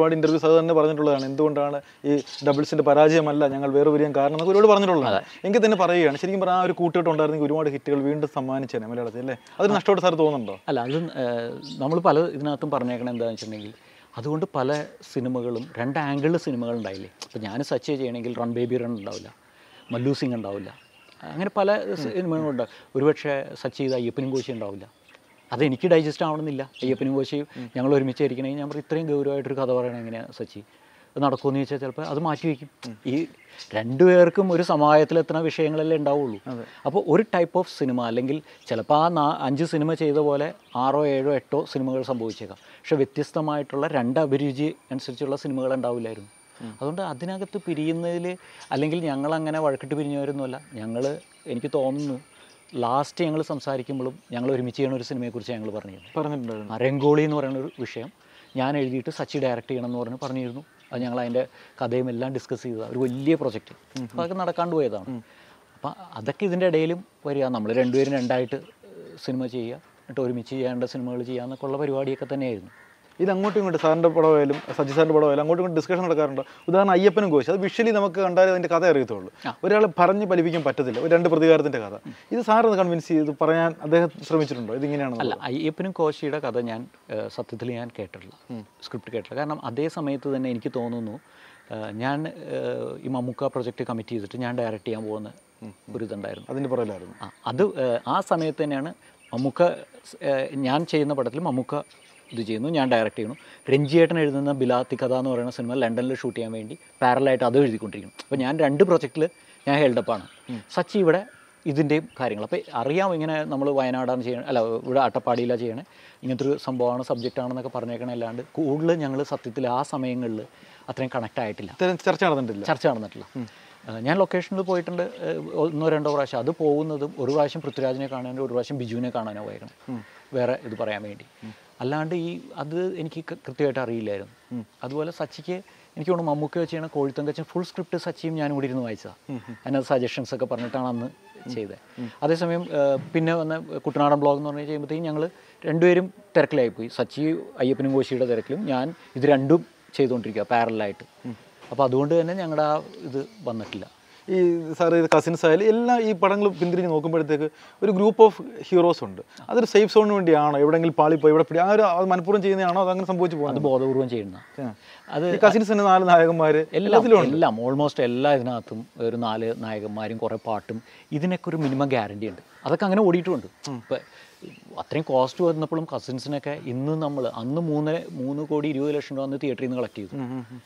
ഒരുപാട് ഇൻ്റർവ്യൂസ് അത് തന്നെ പറഞ്ഞിട്ടുള്ളതാണ്. എന്തുകൊണ്ടാണ് ഈ ഡബിൾസിൻ്റെ പരാജയമല്ല ഞങ്ങൾ വേറെ വരികയും കാരണം എന്നൊക്കെ ഒരുപാട് പറഞ്ഞിട്ടുള്ളതാണ്. എങ്കിൽ തന്നെ പറയുകയാണ് ശരിക്കും പറഞ്ഞാൽ ആ ഒരു കൂട്ടുകെട്ട് ഉണ്ടായിരുന്നെങ്കിൽ ഒരുപാട് ഹിറ്റുകൾ വീണ്ടും സമ്മാനിച്ചേനെ മലയാളത്തിൽ അല്ലേ? അതൊരു നഷ്ടമായിട്ട് സാർ തോന്നുന്നുണ്ടോ? അല്ല, അത് നമ്മൾ പല ഇതിനകത്തും പറഞ്ഞേക്കണം എന്താണെന്ന് വെച്ചിട്ടുണ്ടെങ്കിൽ അതുകൊണ്ട് പല സിനിമകളും 2 ആംഗിളിൽ സിനിമകളുണ്ടായില്ലേ. ഇപ്പോൾ ഞാൻ സച്ച് ചെയ്യണമെങ്കിൽ റൺ ബേബി റൺ ഉണ്ടാവില്ല, മല്ലു സിംഗ് ഉണ്ടാവില്ല, അങ്ങനെ പല സിനിമകളുണ്ടാവും. ഒരുപക്ഷെ സച്ച് ചെയ്ത അയ്യപ്പനും കോശി ഉണ്ടാവില്ല. അതെനിക്ക് ഡൈജസ്റ്റ് ആവണമെന്നില്ല. അയ്യപ്പനും കോശിയും ഞങ്ങൾ ഒരുമിച്ചായിരിക്കണമെങ്കിൽ ഞാൻ ഇത്രയും ഗൗരവമായിട്ടൊരു കഥ പറയണം എങ്ങനെയാണ് സച്ചി നടക്കുമെന്ന് ചോദിച്ചാൽ ചിലപ്പോൾ അത് മാറ്റിവെക്കും. ഈ 2 പേർക്കും ഒരു സമായത്തിലെത്തുന്ന വിഷയങ്ങളല്ലേ ഉണ്ടാവുള്ളൂ. അപ്പോൾ ഒരു ടൈപ്പ് ഓഫ് സിനിമ അല്ലെങ്കിൽ ചിലപ്പോൾ ആ 5 സിനിമ ചെയ്ത പോലെ 6, 7, 8 സിനിമകൾ സംഭവിച്ചേക്കാം. പക്ഷെ വ്യത്യസ്തമായിട്ടുള്ള 2 അഭിരുചി അനുസരിച്ചുള്ള സിനിമകൾ ഉണ്ടാവില്ലായിരുന്നു. അതുകൊണ്ട് അതിനകത്ത് പിരിയുന്നതിൽ അല്ലെങ്കിൽ ഞങ്ങളങ്ങനെ വഴക്കിട്ട് പിരിഞ്ഞവരൊന്നുമല്ല. എനിക്ക് തോന്നുന്നു ലാസ്റ്റ് ഞങ്ങൾ സംസാരിക്കുമ്പോഴും ഞങ്ങൾ ഒരുമിച്ച് ചെയ്യുന്ന ഒരു സിനിമയെക്കുറിച്ച് ഞങ്ങൾ പറഞ്ഞിട്ടുണ്ടായിരുന്നു. രംഗോളി എന്ന് പറയുന്ന ഒരു വിഷയം ഞാൻ എഴുതിയിട്ട് സച്ചി ഡയറക്റ്റ് ചെയ്യണം എന്ന് പറഞ്ഞിരുന്നു. അത് ഞങ്ങൾ അതിൻ്റെ കഥയും എല്ലാം ഡിസ്കസ് ചെയ്തതാണ്. ഒരു വലിയ പ്രൊജക്റ്റ്. അപ്പോൾ അതൊക്കെ നടക്കാണ്ട് പോയതാണ്. അപ്പം അതൊക്കെ ഇതിൻ്റെ ഇടയിലും വരിക. നമ്മൾ 2 പേരും 2ആയിട്ട് സിനിമ ചെയ്യുക, എന്നിട്ട് ഒരുമിച്ച് ചെയ്യേണ്ട സിനിമകൾ ചെയ്യുക എന്നൊക്കെ ഉള്ള പരിപാടിയൊക്കെ തന്നെയായിരുന്നു. ഇത് അങ്ങോട്ടും ഇങ്ങോട്ട് സാറിൻ്റെ പടമായാലും സജി സാറിൻ്റെ പടമായാലും അങ്ങോട്ടും ഇങ്ങോട്ട് ഡിസ്കഷൻ നടക്കാറുണ്ട്. ഉദാഹരണം അയ്യപ്പനും കോശി, അത് വിഷ്വലി നമുക്ക് കണ്ടാലും അതിൻ്റെ കഥ അറിയത്തുള്ളൂ. ഒരാൾ പറഞ്ഞ് ഫലിപ്പിക്കാൻ പറ്റത്തില്ല. ഒരു 2 പ്രതികാരത്തിൻ്റെ കഥ. ഇത് സാറിന് കൺവിൻസ് ചെയ്ത് പറയാൻ അദ്ദേഹം ശ്രമിച്ചിട്ടുണ്ടോ ഇതിങ്ങനെയാണ്? അല്ല, അയ്യപ്പനും കോശിയുടെ കഥ ഞാൻ സത്യത്തിൽ ഞാൻ കേട്ടിട്ടില്ല, സ്ക്രിപ്റ്റ് കേട്ടില്ല. കാരണം അതേ സമയത്ത് തന്നെ എനിക്ക് തോന്നുന്നു ഞാൻ ഈ മമ്മൂക്ക പ്രൊജക്റ്റ് കമ്മിറ്റ് ചെയ്തിട്ട് ഞാൻ ഡയറക്റ്റ് ചെയ്യാൻ പോകുന്ന ഒരു ഇതുണ്ടായിരുന്നു. അതിൻ്റെ പുറകിലായിരുന്നു. അത് ആ സമയത്ത് തന്നെയാണ് മമ്മൂക്ക ഞാൻ ചെയ്യുന്ന പടത്തിൽ മമ്മൂക്ക ഇത് ചെയ്യുന്നു, ഞാൻ ഡയറക്റ്റ് ചെയ്യുന്നു. രഞ്ജിയേട്ടൻ എഴുതുന്ന ബിലാത്തി കഥ എന്ന് പറയുന്ന സിനിമ ലണ്ടനിൽ ഷൂട്ട് ചെയ്യാൻ വേണ്ടി പാരലായിട്ട് അത് എഴുതിക്കൊണ്ടിരിക്കുന്നു. അപ്പോൾ ഞാൻ 2 പ്രൊജക്റ്റിൽ ഞാൻ ഹെൽഡപ്പാണ്. സച്ചി ഇവിടെ ഇതിൻ്റെയും കാര്യങ്ങൾ അപ്പോൾ അറിയാം. ഇങ്ങനെ നമ്മൾ വയനാടാണ് ചെയ്യണം, അല്ല ഇവിടെ അട്ടപ്പാടിയിലാണ് ചെയ്യണേ, ഇങ്ങനത്തെ ഒരു സംഭവമാണ്, സബ്ജക്റ്റാണെന്നൊക്കെ പറഞ്ഞേക്കണേ. അല്ലാണ്ട് കൂടുതൽ ഞങ്ങൾ സത്യത്തിൽ ആ സമയങ്ങളിൽ അത്രയും കണക്റ്റ് ആയിട്ടില്ല, ചർച്ച നടന്നിട്ടില്ല. ഞാൻ ലൊക്കേഷനിൽ പോയിട്ടുണ്ട് 1-2 പ്രാവശ്യം. അത് പോകുന്നതും ഒരു പ്രാവശ്യം പൃഥ്വിരാജിനെ കാണാനോ ഒരു പ്രാവശ്യം ബിജുവിനെ കാണാനോ പോയിരുന്നു, വേറെ ഇത് പറയാൻ വേണ്ടി. അല്ലാണ്ട് അത് എനിക്ക് കൃത്യമായിട്ട് അറിയില്ലായിരുന്നു. അതുപോലെ സച്ചിക്ക് എനിക്ക് തോന്നുന്നു മമ്മൂക്ക വെച്ച് ചെയ്യണ കോഴിത്തങ്കച്ചൻ ഫുൾ സ്ക്രിപ്റ്റ് സച്ചിയും ഞാനും കൂടി ഇരുന്ന് വായിച്ചതാണ്. അതിനകത്ത് സജഷൻസ് ഒക്കെ പറഞ്ഞിട്ടാണ് അന്ന് ചെയ്തത്. അതേസമയം പിന്നെ വന്ന കുട്ടനാടൻ ബ്ലോഗ് എന്ന് പറഞ്ഞ് ചെയ്യുമ്പോഴത്തേക്കും ഞങ്ങൾ 2 പേരും തിരക്കിലായിപ്പോയി. സച്ചി അയ്യപ്പനും കോശിയുടെ തിരക്കിലും ഞാൻ ഇത് 2ഉം ചെയ്തുകൊണ്ടിരിക്കുക പാരലായിട്ട്. അപ്പോൾ അതുകൊണ്ട് തന്നെ ഞങ്ങളുടെ ആ ഇത് വന്നിട്ടില്ല. ഈ സാറ് കസിൻസ് ആയാലും എല്ലാം ഈ പടങ്ങൾ പിന്തിരിഞ്ഞ് നോക്കുമ്പോഴത്തേക്ക് ഒരു ഗ്രൂപ്പ് ഓഫ് ഹീറോസ് ഉണ്ട്. അതൊരു സേഫ് സോണിന് വേണ്ടിയാണോ? എവിടെയെങ്കിലും പാളിപ്പോയി ഇവിടെ പിടി അത് മനഃപൂർവ്വം ചെയ്യുന്നതാണോ? അതങ്ങനെ സംഭവിച്ചു പോകുന്നത്? അത് ബോധപൂർവ്വം ചെയ്യുന്ന അത് കസിൻസ് തന്നെ 4 നായകന്മാർ എല്ലാം ഓൾമോസ്റ്റ് എല്ലാ ഇതിനകത്തും ഒരു 4 നായകന്മാരും കുറേ പാട്ടും ഇതിനൊക്കെ ഒരു മിനിമം ഗ്യാരണ്ടി ഉണ്ട്. അതൊക്കെ അങ്ങനെ ഓടിയിട്ടുമുണ്ട്. ഇപ്പം അത്രയും കോസ്റ്റ് വന്നപ്പോഴും കസിൻസിനൊക്കെ ഇന്ന് നമ്മൾ അന്ന് 3 കോടി 20 ലക്ഷം രൂപ അന്ന് തിയേറ്ററിൽ നിന്ന് കളക്ട് ചെയ്തു.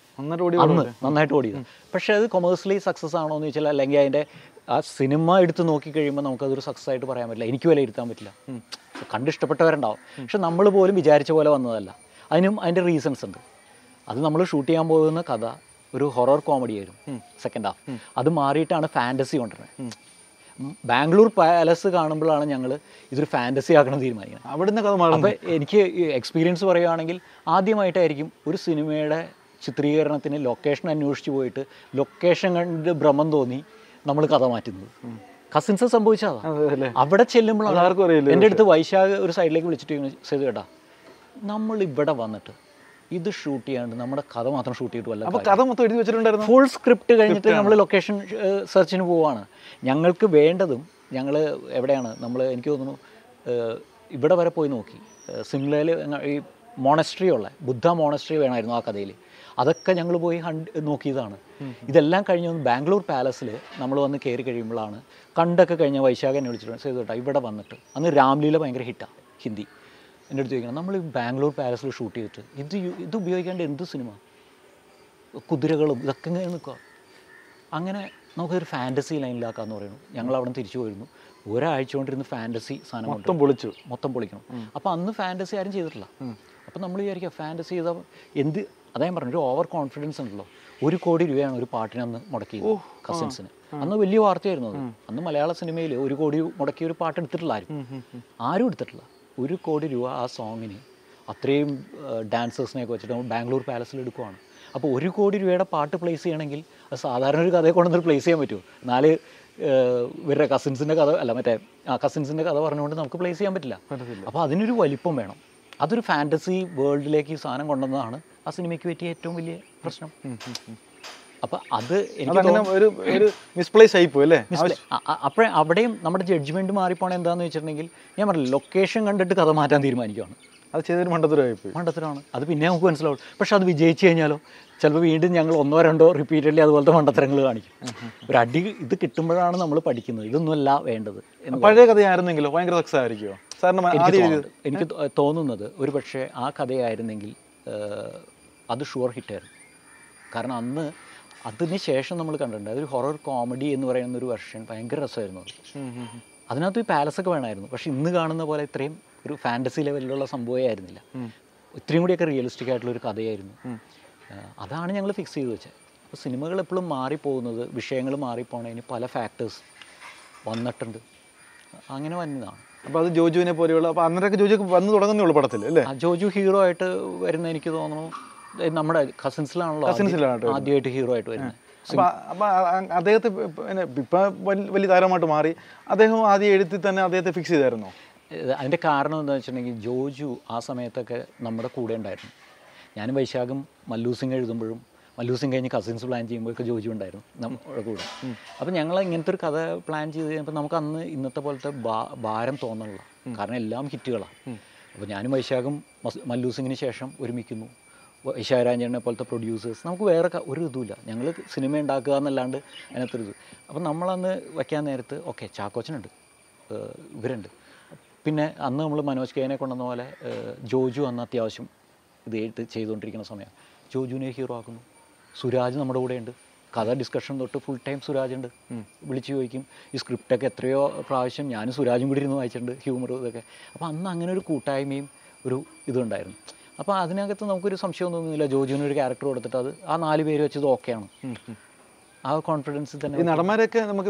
നന്നായിട്ട് ഓടിയത്. പക്ഷേ അത് കൊമേഴ്സ്യലി സക്സസ് ആണോ എന്ന് ചോദിച്ചാൽ അല്ലെങ്കിൽ അതിൻ്റെ ആ സിനിമ എടുത്ത് നോക്കിക്കഴിയുമ്പോൾ നമുക്കതൊരു സക്സസ് ആയിട്ട് പറയാൻ പറ്റില്ല. എനിക്ക് വിലയിരുത്താൻ പറ്റില്ല. കണ്ടിഷ്ടപ്പെട്ടവരുണ്ടാവും, പക്ഷെ നമ്മൾ പോലും വിചാരിച്ച പോലെ വന്നതല്ല. അതിൻ്റെ റീസൺസ് ഉണ്ട്. അത് നമ്മൾ ഷൂട്ട് ചെയ്യാൻ പോകുന്ന കഥ ഒരു ഹൊറർ കോമഡി ആയിരുന്നു സെക്കൻഡ് ഹാഫ്. അത് മാറിയിട്ടാണ് ഫാൻറ്റസി കൊണ്ടുവരുന്നത്. ബാംഗ്ലൂർ പാലസ് കാണുമ്പോഴാണ് ഞങ്ങൾ ഇതൊരു ഫാൻറ്റസി ആക്കണം തീരുമാനിക്കുന്നത്. അവിടുന്ന് കഥ. അപ്പോൾ എനിക്ക് എക്സ്പീരിയൻസ് പറയുകയാണെങ്കിൽ ആദ്യമായിട്ടായിരിക്കും ഒരു സിനിമയുടെ ചിത്രീകരണത്തിന് ലൊക്കേഷൻ അന്വേഷിച്ച് പോയിട്ട് ലൊക്കേഷൻ കണ്ട് ഭ്രമം തോന്നി നമ്മൾ കഥ മാറ്റുന്നത്. കസിൻസ് സംഭവിച്ചതാണ്. അവിടെ ചെല്ലുമ്പോഴാണ് എൻ്റെ അടുത്ത് വൈശാഖ് ഒരു സൈഡിലേക്ക് വിളിച്ചിട്ട് ചെയ്ത് കേട്ടാ, നമ്മൾ ഇവിടെ വന്നിട്ട് ഇത് ഷൂട്ട് ചെയ്യാണ്ട് നമ്മുടെ കഥ മാത്രം ഷൂട്ട് ചെയ്തിട്ട് വല്ല കഥ മൊത്തം എഴുതി വെച്ചിട്ടുണ്ടായിരുന്നു. ഫുൾ സ്ക്രിപ്റ്റ് കഴിഞ്ഞിട്ട് നമ്മൾ ലൊക്കേഷൻ സെർച്ചിന് പോവുകയാണ്. ഞങ്ങൾക്ക് വേണ്ടതും ഞങ്ങൾ എവിടെയാണ് എനിക്ക് തോന്നുന്നു ഇവിടെ വരെ പോയി നോക്കി. സിംലയിൽ ഈ മോണസ്ട്രി ഉള്ള ബുദ്ധ മോണസ്ട്രി വേണമായിരുന്നു ആ കഥയിൽ. അതൊക്കെ ഞങ്ങൾ പോയി നോക്കിയതാണ്. ഇതെല്ലാം കഴിഞ്ഞ് ബാംഗ്ലൂർ പാലസിൽ നമ്മൾ വന്ന് കയറി കഴിയുമ്പോഴാണ് കണ്ടൊക്കെ കഴിഞ്ഞ വൈശാഖനെ വിളിച്ചിട്ട് ചെയ്തോട്ടെ ഇവിടെ വന്നിട്ട് അന്ന് രാംലീല ഭയങ്കര ഹിറ്റാണ് ഹിന്ദി. എൻ്റെ അടുത്ത് ചോദിക്കണം, നമ്മൾ ബാംഗ്ലൂർ പാലസിൽ ഷൂട്ട് ചെയ്തിട്ട് ഇത് ഉപയോഗിക്കേണ്ട എന്ത് സിനിമ, കുതിരകളും ഇതൊക്കെ ഇങ്ങനെ നിൽക്കുക. അങ്ങനെ നമുക്കൊരു ഫാൻറ്റസി ലൈനിലാക്കാമെന്ന് പറയുന്നു. ഞങ്ങൾ അവിടെ നിന്ന് തിരിച്ചു പോയിരുന്നു. ഒരാഴ്ച കൊണ്ടിരുന്ന് ഫാൻറ്റസി സാധനം മൊത്തം പൊളിക്കണം. അപ്പോൾ അന്ന് ഫാൻറ്റസി ആരും ചെയ്തിട്ടില്ല. അപ്പോൾ നമ്മൾ വിചാരിക്കുക ഫാൻറ്റസി ചെയ്താൽ അദ്ദേഹം പറഞ്ഞു ഒരു ഓവർ കോൺഫിഡൻസ് ഉണ്ടല്ലോ. 1 കോടി രൂപയാണ് ഒരു പാട്ടിന് അന്ന് മുടക്കിയത് കസിൻസിന്. അന്ന് വലിയ വാർത്തയായിരുന്നു അത്. അന്ന് മലയാള സിനിമയിൽ 1 കോടി മുടക്കിയ ഒരു പാട്ട് എടുത്തിട്ടില്ല ആരും എടുത്തിട്ടില്ല. 1 കോടി രൂപ ആ സോങ്ങിന് അത്രയും ഡാൻസേഴ്സിനെയൊക്കെ വെച്ചിട്ട് ബാംഗ്ലൂർ പാലസിൽ എടുക്കുവാണ്. അപ്പോൾ 1 കോടി രൂപയുടെ പാട്ട് പ്ലേസ് ചെയ്യണമെങ്കിൽ അത് സാധാരണ ഒരു കഥയെ കൊണ്ടുവന്നിട്ട് പ്ലേസ് ചെയ്യാൻ പറ്റുമോ? 4 ഇവരുടെ കസിൻസിൻ്റെ കഥ കസിൻസിൻ്റെ കഥ പറഞ്ഞുകൊണ്ട് നമുക്ക് പ്ലേസ് ചെയ്യാൻ പറ്റില്ല. അപ്പോൾ അതിനൊരു വലിപ്പം വേണം. അതൊരു ഫാൻറ്റസി വേൾഡിലേക്ക് ഈ സാധനം കൊണ്ടുവന്നതാണ് ആ സിനിമയ്ക്ക് പറ്റിയ ഏറ്റവും വലിയ പ്രശ്നം. അപ്പം അത് എനിക്ക് അതങ്ങനെ ഒരു മിസ്പ്ലേസ് ആയിപ്പോയി അല്ലേ? അപ്പോഴേ അവിടെയും നമ്മുടെ ജഡ്ജ്മെൻറ്റ് മാറിപ്പോണേ എന്താണെന്ന് വെച്ചിട്ടുണ്ടെങ്കിൽ ഞാൻ പറഞ്ഞില്ല, ലൊക്കേഷൻ കണ്ടിട്ട് കഥ മാറ്റാൻ തീരുമാനിക്കുകയാണ്. അത് ചെയ്തൊരു മണ്ടത്തരമായിപ്പോയി. മണ്ടത്തരമാണ് അത്. പിന്നെ നമുക്ക് മനസ്സിലാവും. പക്ഷെ അത് വിജയിച്ചു കഴിഞ്ഞാലോ ചിലപ്പോൾ വീണ്ടും ഞങ്ങൾ 1-2 റിപ്പീറ്റഡ്ലി അതുപോലത്തെ മണ്ടത്തരങ്ങൾ കാണിക്കും. ഒരു അടി ഇത് കിട്ടുമ്പോഴാണ് നമ്മൾ പഠിക്കുന്നത്, ഇതൊന്നുമല്ല വേണ്ടത്. പഴയ കഥയായിരുന്നെങ്കിലോ ഭയങ്കര സക്സസ് ആയിരിക്കുമോ സാറിന്? എനിക്ക് തോന്നുന്നത് ഒരു പക്ഷേ ആ കഥയായിരുന്നെങ്കിൽ അത് ഷുവർ ഹിറ്റായിരുന്നു. കാരണം അന്ന് അതിന് ശേഷം നമ്മൾ കണ്ടിട്ടുണ്ട് അതൊരു ഹൊറർ കോമഡി എന്ന് പറയുന്ന ഒരു വെർഷൻ ഭയങ്കര രസമായിരുന്നു. അതിനകത്ത് ഈ പാലസൊക്കെ വേണമായിരുന്നു. പക്ഷെ ഇന്ന് കാണുന്ന പോലെ ഇത്രയും ഒരു ഫാൻറ്റസി ലെവലിലുള്ള സംഭവമേ ആയിരുന്നില്ല. ഇത്രയും കൂടിയൊക്കെ റിയലിസ്റ്റിക് ആയിട്ടുള്ളൊരു കഥയായിരുന്നു. അതാണ് ഞങ്ങൾ ഫിക്സ് ചെയ്ത് വെച്ചത്. അപ്പോൾ സിനിമകൾ എപ്പോഴും മാറിപ്പോകുന്നത്, വിഷയങ്ങൾ മാറിപ്പോണതിന് പല ഫാക്ടേഴ്സ് വന്നിട്ടുണ്ട്. അങ്ങനെ വന്നതാണ്. അപ്പോൾ അത് ജോജുവിനെ പോലെയുള്ള, അപ്പോൾ അന്നേരമൊക്കെ ജോജു വന്ന് തുടങ്ങുന്നേ ഉള്ളൂ പടത്തിൽ അല്ലേ? ജോജു ഹീറോ ആയിട്ട് വരുന്ന എനിക്ക് തോന്നുന്നു നമ്മുടെ കസിൻസിലാണല്ലോ ആദ്യമായിട്ട് ഹീറോ ആയിട്ട് വരുന്നത്. അപ്പോൾ അദ്ദേഹത്തെ ഇപ്പം വലിയ താരമായിട്ട് മാറി. അദ്ദേഹം ആദ്യം എഴുത്തിൽ തന്നെ അദ്ദേഹത്തെ ഫിക്സ് ചെയ്തായിരുന്നോ? അതിൻ്റെ കാരണം എന്താണെന്ന് വെച്ചിട്ടുണ്ടെങ്കിൽ ജോജു ആ സമയത്തൊക്കെ നമ്മുടെ കൂടെ ഉണ്ടായിരുന്നു. ഞാനും വൈശാഖും മല്ലു സിംഗ് എഴുതുമ്പോഴും മല്ലു സിംഗ് കഴിഞ്ഞ് കസിൻസ് പ്ലാൻ ചെയ്യുമ്പോഴൊക്കെ ജോജു ഉണ്ടായിരുന്നു നമ്മുടെ കൂടെ. അപ്പോൾ ഞങ്ങൾ ഇങ്ങനത്തെ ഒരു കഥ പ്ലാൻ ചെയ്ത് കഴിഞ്ഞപ്പോൾ നമുക്ക് അന്ന് ഇന്നത്തെ പോലത്തെ ഭാരം തോന്നണില്ല. കാരണം എല്ലാം ഹിറ്റുകളാണ്. അപ്പോൾ ഞാനും വൈശാഖും മല്ലു സിംഗിന് ശേഷം ഒരുമിക്കുന്നു. വൈശാഖരാജനെ പോലത്തെ പ്രൊഡ്യൂസേഴ്സ്, നമുക്ക് വേറെ ഒരു ഇതുമില്ല. ഞങ്ങൾ സിനിമ ഉണ്ടാക്കുക എന്നല്ലാണ്ട് അതിനകത്തൊരു ഇത്. അപ്പം നമ്മളന്ന് വയ്ക്കാൻ നേരത്ത് ഓക്കെ ചാക്കോച്ചനുണ്ട്, ഇവരുണ്ട്. പിന്നെ അന്ന് നമ്മൾ മനോജ് കെനെ കൊണ്ടുവന്ന പോലെ ജോജു അന്ന് അത്യാവശ്യം ഇത് ചെയ്തുകൊണ്ടിരിക്കുന്ന സമയം ജോജുവിനെ ഹീറോ ആക്കുന്നു. സുരാജ് നമ്മുടെ കൂടെയുണ്ട്. കഥ ഡിസ്കഷൻ തൊട്ട് ഫുൾ ടൈം സുരാജ് ഉണ്ട്. വിളിച്ച് ചോദിക്കും. ഈ സ്ക്രിപ്റ്റൊക്കെ എത്രയോ പ്രാവശ്യം ഞാനും സുരാജും കൂടി ഇരുന്ന് വായിച്ചിട്ടുണ്ട്, ഹ്യൂമർ ഇതൊക്കെ. അപ്പോൾ അന്ന് അങ്ങനെ ഒരു കൂട്ടായ്മയും ഒരു ഇതുണ്ടായിരുന്നു. അപ്പോൾ അതിനകത്ത് നമുക്കൊരു സംശയം തോന്നുന്നില്ല. ജോജുവിന് ഒരു ക്യാരക്ടർ കൊടുത്തിട്ട് അത് ആ 4 പേര് വെച്ചത് ഓക്കെയാണ്. ആ കോൺഫിഡൻസ് തന്നെ. ഈ നടന്മാരൊക്കെ നമുക്ക്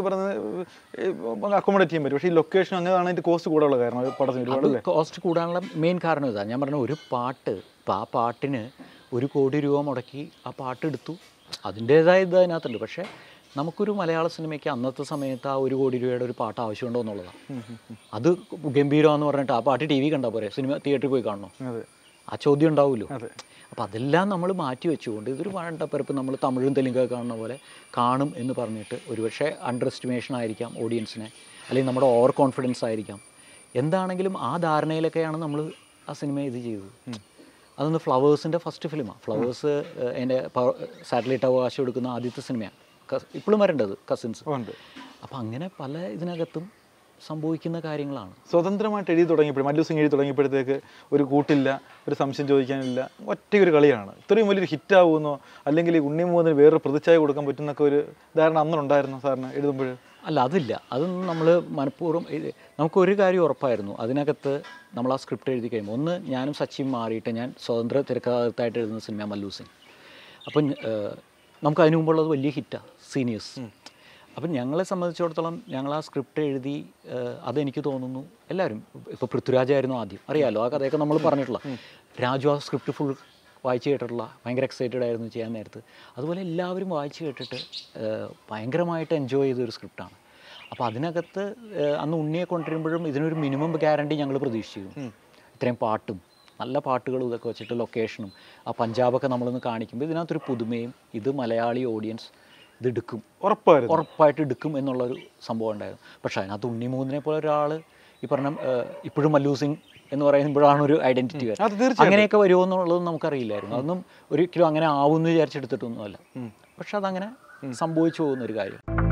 പറഞ്ഞത് അക്കോമഡേറ്റ് ചെയ്യാൻ പറ്റും. പക്ഷേ ഈ ലൊക്കേഷൻ അങ്ങനെയാണ് അതിൻ്റെ കോസ്റ്റ് കൂടാനുള്ള കാരണം. പടത്തിന് ഒരുപാട് കോസ്റ്റ് കൂടാനുള്ള മെയിൻ കാരണം ഇതാണ്. ഞാൻ പറഞ്ഞ ഒരു പാട്ട്, ഇപ്പോൾ ആ പാട്ടിന് 1 കോടി രൂപ മുടക്കി ആ പാട്ട് എടുത്തു. അതിൻ്റേതായ ഇത് അതിനകത്തുണ്ട്. പക്ഷേ നമുക്കൊരു മലയാള സിനിമയ്ക്ക് അന്നത്തെ സമയത്ത് ആ 1 കോടി രൂപയുടെ ഒരു പാട്ട് ആവശ്യമുണ്ടോ എന്നുള്ളതാണ്. അത് ഗംഭീരമെന്ന് പറഞ്ഞിട്ട് ആ പാട്ട് TV കണ്ടാൽ പോരെ, സിനിമ തിയേറ്ററിൽ പോയി കാണണോ? ആ ചോദ്യം ഉണ്ടാവുമല്ലോ. അപ്പോൾ അതെല്ലാം നമ്മൾ മാറ്റി വെച്ചുകൊണ്ട് ഇതൊരു വേണ്ടപ്പരപ്പ് നമ്മൾ തമിഴും തെലുങ്കൊക്കെ കാണുന്ന പോലെ കാണും എന്ന് പറഞ്ഞിട്ട് ഒരുപക്ഷെ അണ്ടർ എസ്റ്റിമേഷൻ ആയിരിക്കാം ഓഡിയൻസിനെ, അല്ലെങ്കിൽ നമ്മുടെ ഓവർ കോൺഫിഡൻസ് ആയിരിക്കാം. എന്താണെങ്കിലും ആ ധാരണയിലൊക്കെയാണ് നമ്മൾ ആ സിനിമ ഇത് ചെയ്തത്. അതൊന്ന് ഫ്ലവേഴ്സിൻ്റെ ഫസ്റ്റ് ഫിലിമാണ്. ഫ്ലവേഴ്സ് അതിൻ്റെ സാറ്റലൈറ്റ് അവകാശം എടുക്കുന്ന ആദ്യത്തെ സിനിമയാണ്. ഇപ്പോഴും വരേണ്ടത് കസിൻസ്. അപ്പോൾ അങ്ങനെ പല ഇതിനകത്തും സംഭവിക്കുന്ന കാര്യങ്ങളാണ്. സ്വതന്ത്രമായിട്ട് എഴുതി തുടങ്ങിയപ്പോൾ മല്ലു സിംഗ് എഴുതി തുടങ്ങിയപ്പോഴത്തേക്ക് ഒരു കൂട്ടില്ല, ഒരു സംശയം ചോദിക്കാനില്ല, ഒറ്റയൊരു കളിയാണ്. ഇത്രയും വലിയൊരു ഹിറ്റാവുമെന്നോ അല്ലെങ്കിൽ ഉണ്ണിമൂന്നിന് വേറൊരു പ്രതിച്ഛായ കൊടുക്കാൻ പറ്റുന്നൊക്കെ ഒരു ധാരണ അന്നുണ്ടായിരുന്നു സാറിന് എഴുതുമ്പോൾ? അല്ല, അതില്ല. അതൊന്നും നമ്മൾ മനഃപൂർവ്വം നമുക്കൊരു കാര്യം ഉറപ്പായിരുന്നു. അതിനകത്ത് നമ്മൾ ആ സ്ക്രിപ്റ്റ് എഴുതി കഴിയുമ്പോൾ ഒന്ന് ഞാനും സച്ചിൻ മാറിയിട്ട് ഞാൻ സ്വതന്ത്ര തിരക്കഥാകൃത്തായിട്ട് എഴുതുന്ന സിനിമ മല്ലു സിംഗ്. അപ്പം നമുക്ക് അതിനു മുമ്പുള്ളത് വലിയ ഹിറ്റാണ് സീനിയേഴ്സ്. അപ്പം ഞങ്ങളെ സംബന്ധിച്ചിടത്തോളം ഞങ്ങൾ ആ സ്ക്രിപ്റ്റ് എഴുതി അതെനിക്ക് തോന്നുന്നു എല്ലാവരും, ഇപ്പോൾ പൃഥ്വിരാജായിരുന്നു ആദ്യം, അറിയാമല്ലോ ആ കഥയൊക്കെ നമ്മൾ പറഞ്ഞിട്ടുള്ള. രാജു ആ സ്ക്രിപ്റ്റ് ഫുൾ വായിച്ച് കേട്ടിട്ടുള്ള, ഭയങ്കര എക്സൈറ്റഡ് ആയിരുന്നു ചെയ്യാൻ നേരത്ത്. അതുപോലെ എല്ലാവരും വായിച്ച് കേട്ടിട്ട് ഭയങ്കരമായിട്ട് എൻജോയ് ചെയ്തൊരു സ്ക്രിപ്റ്റാണ്. അപ്പോൾ അതിനകത്ത് അന്ന് ഉണ്ണിയെ കൊണ്ടുവരുമ്പോഴും ഇതിനൊരു മിനിമം ഗ്യാരണ്ടി ഞങ്ങൾ പ്രതീക്ഷിച്ചിരുന്നു. ഇത്രയും പാട്ടും നല്ല പാട്ടുകളും ഇതൊക്കെ വെച്ചിട്ട് ലൊക്കേഷനും ആ പഞ്ചാബൊക്കെ നമ്മളൊന്ന് കാണിക്കുമ്പോൾ ഇതിനകത്തൊരു പുതുമയും ഇത് മലയാളി ഓഡിയൻസ് ഇതെടുക്കും, ഉറപ്പായിട്ട് എടുക്കും എന്നുള്ളൊരു സംഭവം ഉണ്ടായിരുന്നു. പക്ഷേ അതിനകത്ത് ഉണ്ണിമൂന്നിനെ പോലെ ഒരാൾ ഈ പറഞ്ഞ ഇപ്പോഴും മല്ലു സിംഗ് എന്ന് പറയുമ്പോഴാണ് ഒരു ഐഡൻറ്റിറ്റി വരുന്നത്. അങ്ങനെയൊക്കെ വരുമോ എന്നുള്ളതൊന്നും നമുക്കറിയില്ലായിരുന്നു. അതൊന്നും ഒരിക്കലും അങ്ങനെ ആവുമെന്ന് വിചാരിച്ചെടുത്തിട്ടൊന്നുമല്ല. പക്ഷെ അതങ്ങനെ സംഭവിച്ചു പോകുന്നൊരു കാര്യം.